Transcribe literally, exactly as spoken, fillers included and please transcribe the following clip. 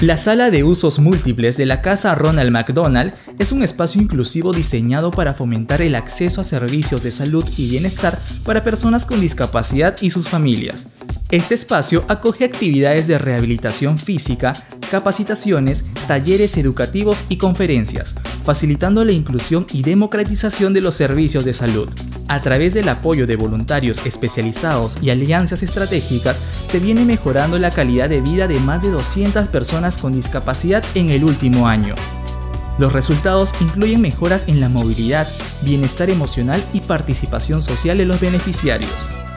La sala de usos múltiples de la Casa Ronald McDonald es un espacio inclusivo diseñado para fomentar el acceso a servicios de salud y bienestar para personas con discapacidad y sus familias. Este espacio acoge actividades de rehabilitación física, capacitaciones, talleres educativos y conferencias, facilitando la inclusión y democratización de los servicios de salud. A través del apoyo de voluntarios especializados y alianzas estratégicas, se viene mejorando la calidad de vida de más de doscientas personas con discapacidad en el último año. Los resultados incluyen mejoras en la movilidad, bienestar emocional y participación social de los beneficiarios.